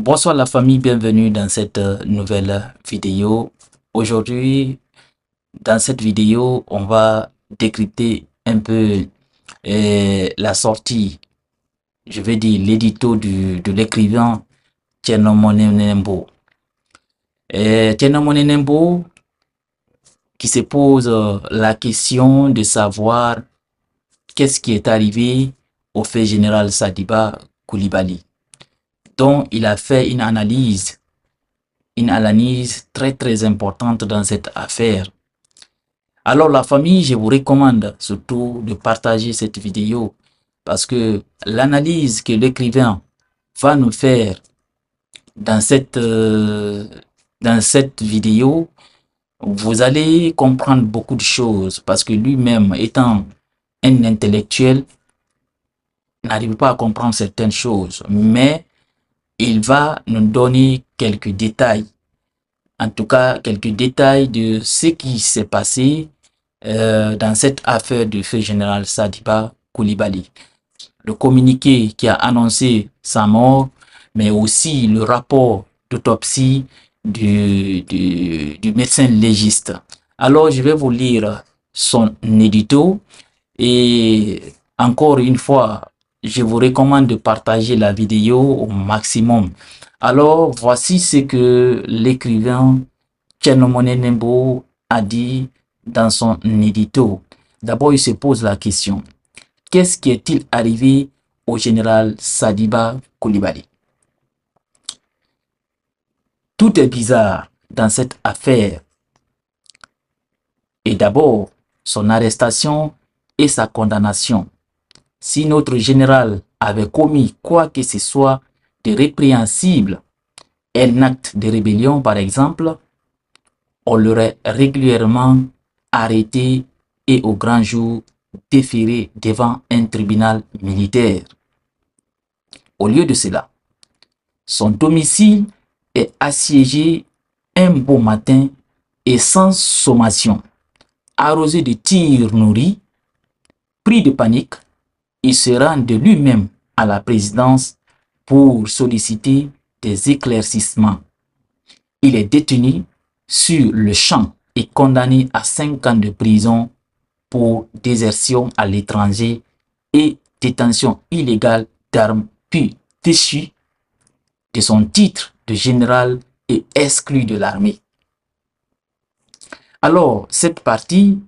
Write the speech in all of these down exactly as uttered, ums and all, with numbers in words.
Bonsoir la famille, bienvenue dans cette euh, nouvelle vidéo. Aujourd'hui, dans cette vidéo, on va décrypter un peu euh, la sortie, je vais dire l'édito de l'écrivain Tierno Moné Nembo. Euh, Tierno Moné Nembo qui se pose euh, la question de savoir qu'est-ce qui est arrivé au fait général Sadiba Koulibaly, dont il a fait une analyse, une analyse très très importante dans cette affaire. Alors la famille, je vous recommande surtout de partager cette vidéo parce que l'analyse que l'écrivain va nous faire dans cette, euh, dans cette vidéo, vous allez comprendre beaucoup de choses parce que lui-même étant un intellectuel, n'arrive pas à comprendre certaines choses, mais il va nous donner quelques détails, en tout cas quelques détails de ce qui s'est passé euh, dans cette affaire du feu général Sadiba Koulibaly. Le communiqué qui a annoncé sa mort, mais aussi le rapport d'autopsie du, du, du médecin légiste. Alors je vais vous lire son édito et encore une fois, je vous recommande de partager la vidéo au maximum. Alors, voici ce que l'écrivain Tierno Moné Nembo a dit dans son édito. D'abord, il se pose la question. Qu'est-ce qui est-il arrivé au général Sadiba Koulibaly? Tout est bizarre dans cette affaire. Et d'abord, son arrestation et sa condamnation. Si notre général avait commis quoi que ce soit de répréhensible, un acte de rébellion par exemple, on l'aurait régulièrement arrêté et au grand jour déféré devant un tribunal militaire. Au lieu de cela, son domicile est assiégé un beau matin et sans sommation, arrosé de tirs nourris, pris de panique, il se rend de lui-même à la présidence pour solliciter des éclaircissements. Il est détenu sur le champ et condamné à cinq ans de prison pour désertion à l'étranger et détention illégale d'armes, puis déchu de son titre de général et exclu de l'armée. Alors, cette partie,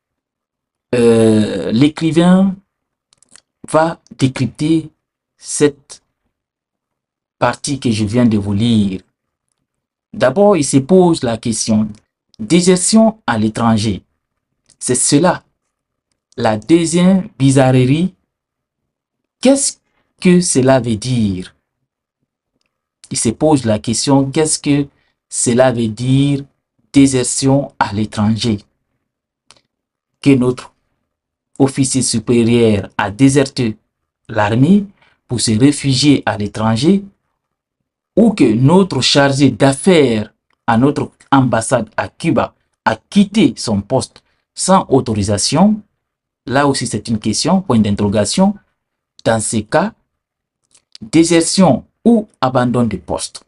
euh, l'écrivain va décrypter cette partie que je viens de vous lire. D'abord, il se pose la question désertion à l'étranger. C'est cela. La deuxième bizarrerie, qu'est-ce que cela veut dire? Il se pose la question qu'est-ce que cela veut dire désertion à l'étranger? Que notre officier supérieur a déserté l'armée pour se réfugier à l'étranger, ou que notre chargé d'affaires à notre ambassade à Cuba a quitté son poste sans autorisation. Là aussi c'est une question, point d'interrogation. Dans ces cas, désertion ou abandon de poste.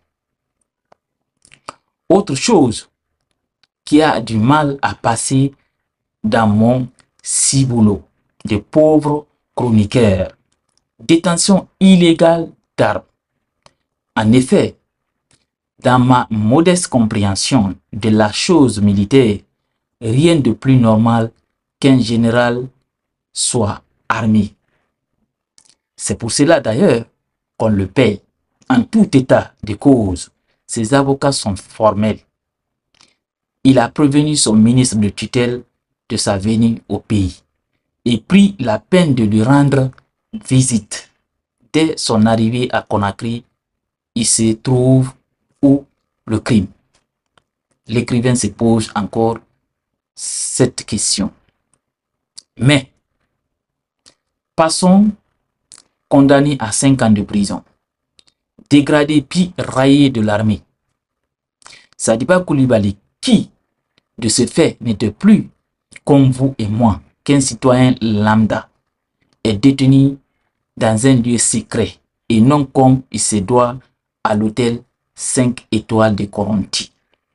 Autre chose qui a du mal à passer dans mon ciboulot de pauvres chroniqueurs. Détention illégale d'armes. En effet, dans ma modeste compréhension de la chose militaire, rien de plus normal qu'un général soit armé. C'est pour cela d'ailleurs qu'on le paye. En tout état de cause, ses avocats sont formels. Il a prévenu son ministre de tutelle de sa venue au pays et pris la peine de lui rendre visite. Dès son arrivée à Conakry, il se trouve où le crime? L'écrivain se pose encore cette question. Mais, passons, condamné à cinq ans de prison, dégradé puis raillé de l'armée. Sadiba Koulibaly, qui, de ce fait, n'était plus, comme vous et moi, qu'un citoyen lambda, est détenu dans un lieu secret et non comme il se doit à l'hôtel cinq étoiles de Coronti.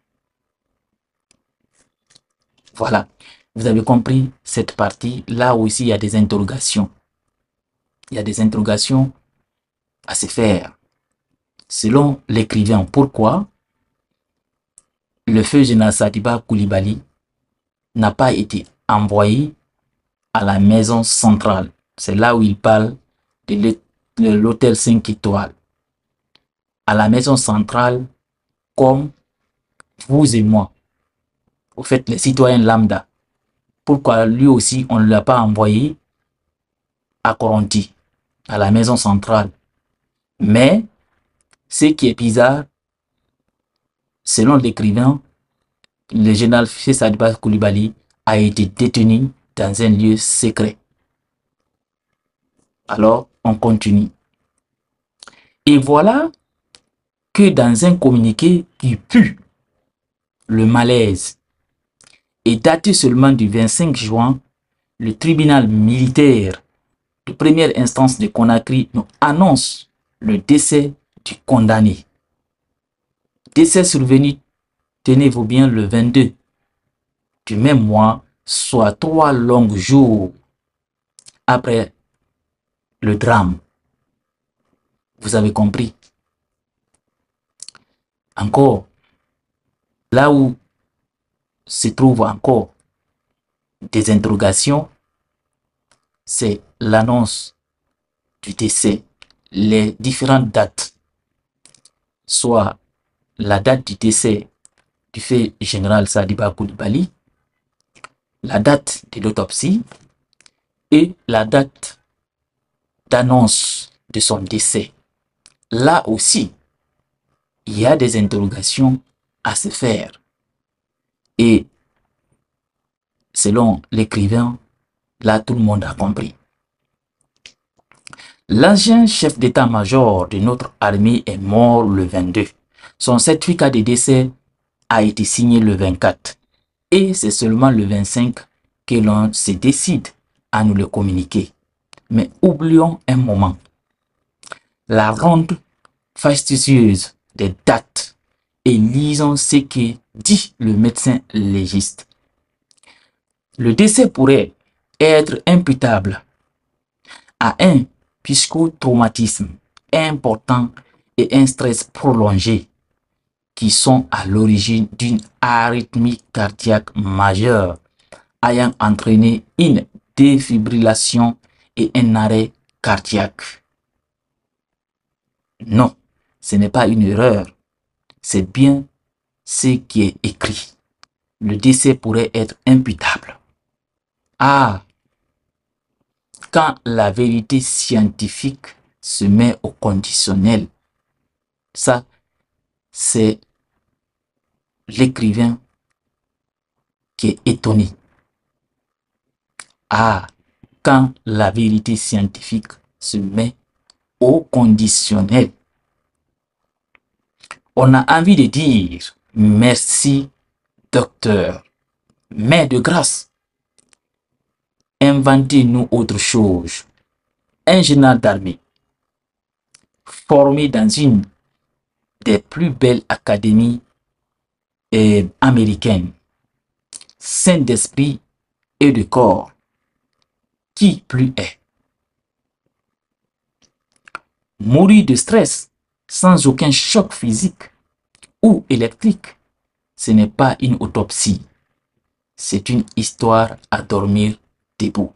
Voilà, vous avez compris cette partie. Là aussi, il y a des interrogations. Il y a des interrogations à se faire. Selon l'écrivain, pourquoi le feu général Sadiba Koulibaly n'a pas été envoyé à la maison centrale? C'est là où il parle de l'hôtel cinq étoiles. À la maison centrale, comme vous et moi. Au fait, les citoyens lambda. Pourquoi lui aussi, on ne l'a pas envoyé à Coronti, à la maison centrale? Mais, ce qui est bizarre, selon l'écrivain, le général Sadiba Koulibaly a été détenu dans un lieu secret. Alors, on continue. Et voilà que dans un communiqué qui pue le malaise et daté seulement du vingt-cinq juin, le tribunal militaire de première instance de Conakry nous annonce le décès du condamné. Décès survenu, tenez-vous bien, le vingt-deux du même mois, soit trois longs jours après le drame. Vous avez compris? Encore, là où se trouvent encore des interrogations, c'est l'annonce du décès, les différentes dates, soit la date du décès du fait général Sadiba Koulibaly, la date de l'autopsie et la date d'annonce de son décès. Là aussi, il y a des interrogations à se faire. Et selon l'écrivain, là tout le monde a compris. L'ancien chef d'état-major de notre armée est mort le vingt-deux. Son certificat de décès a été signé le vingt-quatre. Et c'est seulement le vingt-cinq que l'on se décide à nous le communiquer. Mais oublions un moment. La ronde fastidieuse des dates et lisons ce que dit le médecin légiste. Le décès pourrait être imputable à un psychotraumatisme important et un stress prolongé qui sont à l'origine d'une arythmie cardiaque majeure ayant entraîné une défibrillation et un arrêt cardiaque. Non, ce n'est pas une erreur, c'est bien ce qui est écrit. Le décès pourrait être imputable. Ah, quand la vérité scientifique se met au conditionnel, ça, c'est l'écrivain qui est étonné. Ah, quand la vérité scientifique se met au conditionnel, on a envie de dire merci docteur, mais de grâce, inventez-nous autre chose. Un général d'armée formé dans une des plus belles académies eh, américaines, sain d'esprit et de corps, qui plus est. Mourir de stress sans aucun choc physique ou électrique, ce n'est pas une autopsie, c'est une histoire à dormir debout.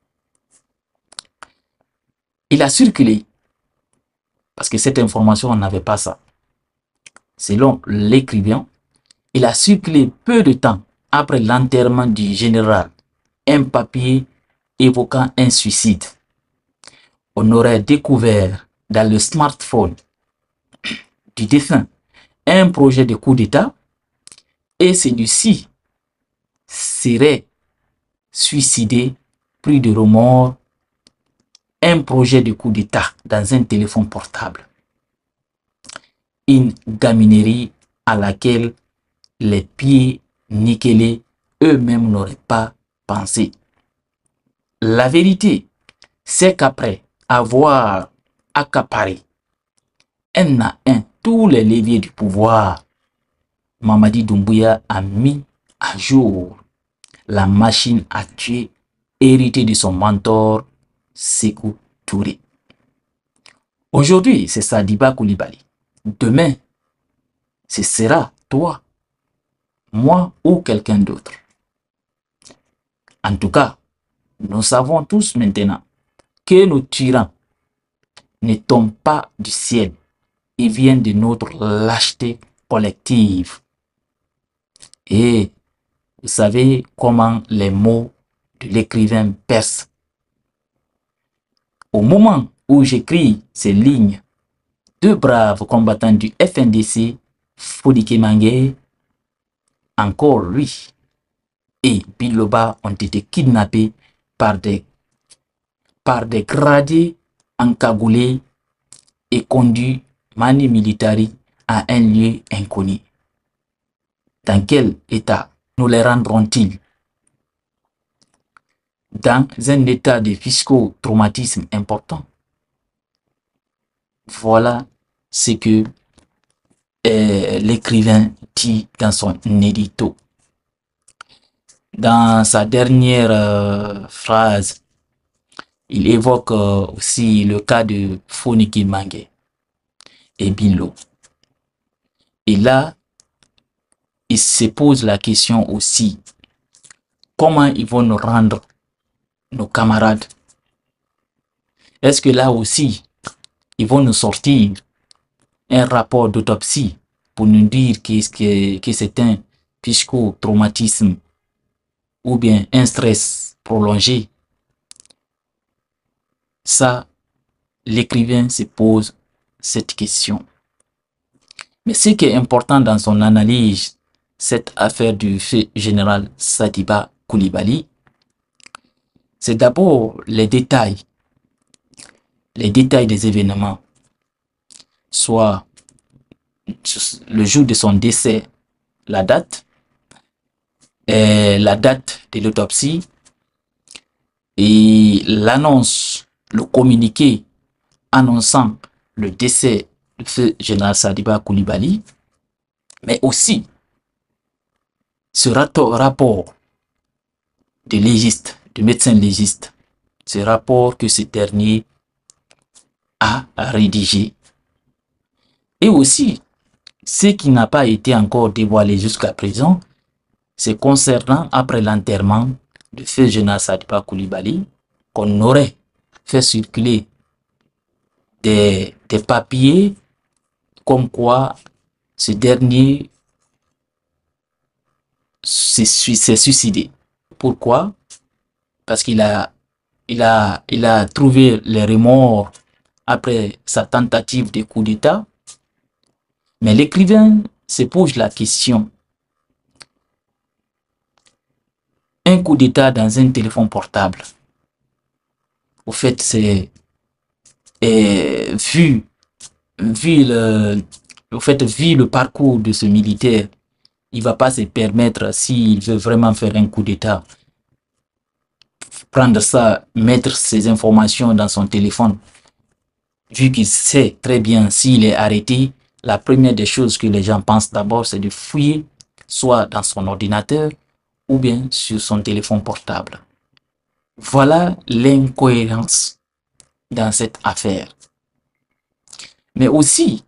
Il a circulé, parce que cette information, on n'avait pas ça. Selon l'écrivain, il a circulé peu de temps après l'enterrement du général, un papier évoquant un suicide. On aurait découvert dans le smartphone du défunt un projet de coup d'État et celui-ci serait suicidé, pris de remords, un projet de coup d'État dans un téléphone portable. Une gaminerie à laquelle les pieds nickelés eux-mêmes n'auraient pas pensé. La vérité, c'est qu'après avoir accaparé un à un tous les leviers du pouvoir, Mamadi Doumbouya a mis à jour la machine à tuer héritée de son mentor Sékou Touré. Aujourd'hui, c'est Sadiba Koulibaly. Demain, ce sera toi, moi ou quelqu'un d'autre. En tout cas, nous savons tous maintenant que nos tyrans ne tombent pas du ciel. Ils viennent de notre lâcheté collective. Et vous savez comment les mots de l'écrivain percent. Au moment où j'écris ces lignes, deux braves combattants du F N D C, Fodik Mangé, encore lui, et Biloba ont été kidnappés par des, par des gradés encagoulés et conduits mani militari à un lieu inconnu. Dans quel état nous les rendront-ils? Dans un état de psychotraumatisme important. Voilà ce que euh, l'écrivain dit dans son édito. Dans sa dernière euh, phrase, il évoque euh, aussi le cas de Foniki Mangé et Bilo. Et là, il se pose la question aussi, comment ils vont nous rendre nos camarades? Est-ce que là aussi, ils vont nous sortir un rapport d'autopsie pour nous dire que, que, que c'est un psychotraumatisme ou bien un stress prolongé? Ça, l'écrivain se pose cette question. Mais ce qui est important dans son analyse, cette affaire du fait général Sadiba Koulibaly, c'est d'abord les détails, les détails des événements, soit le jour de son décès, la date, et la date de l'autopsie et l'annonce, le communiqué annonçant le décès du feu général Sadiba Koulibaly, mais aussi ce rapport de légiste, de médecin légiste, ce rapport que ce dernier a rédigé. Et aussi, ce qui n'a pas été encore dévoilé jusqu'à présent, c'est concernant après l'enterrement de feu général Sadiba Koulibaly, qu'on aurait fait circuler des, des papiers comme quoi ce dernier s'est suicidé. Pourquoi? Parce qu'il a, il a, il a trouvé les remords après sa tentative de coup d'État. Mais l'écrivain se pose la question. Un coup d'État dans un téléphone portable. Au fait, c'est vu, vu le, au fait, vu le parcours de ce militaire, il ne va pas se permettre, s'il veut vraiment faire un coup d'État, prendre ça, mettre ses informations dans son téléphone. Vu qu'il sait très bien s'il est arrêté, la première des choses que les gens pensent d'abord, c'est de fouiller, soit dans son ordinateur ou bien sur son téléphone portable. Voilà l'incohérence dans cette affaire. Mais aussi,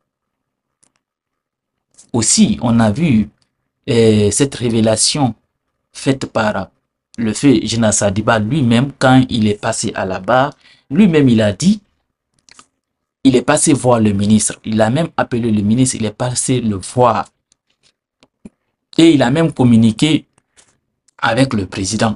aussi on a vu euh, cette révélation faite par le feu général Sadiba lui-même quand il est passé à la barre. Lui-même, il a dit, il est passé voir le ministre. Il a même appelé le ministre, il est passé le voir. Et il a même communiqué avec le président.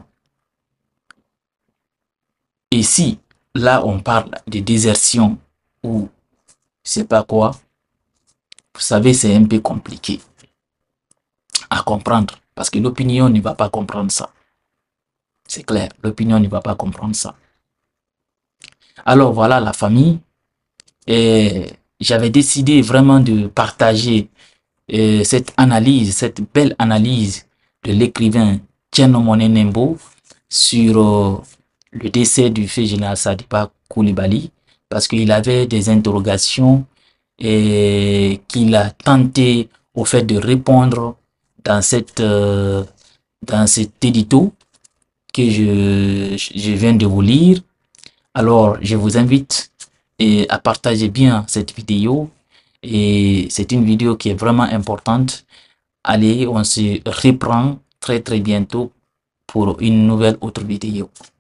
Et si, là, on parle de désertion ou je sais pas quoi, vous savez, c'est un peu compliqué à comprendre parce que l'opinion ne va pas comprendre ça. C'est clair, l'opinion ne va pas comprendre ça. Alors voilà la famille. Et j'avais décidé vraiment de partager euh, cette analyse, cette belle analyse de l'écrivain Tierno Moné Nembo sur euh, le décès du feu général Sadiba Koulibaly parce qu'il avait des interrogations et qu'il a tenté au fait de répondre dans cette euh, dans cet édito que je, je viens de vous lire. Alors, je vous invite et à partager bien cette vidéo, et c'est une vidéo qui est vraiment importante. Allez, on se reprend très très bientôt pour une nouvelle autre vidéo.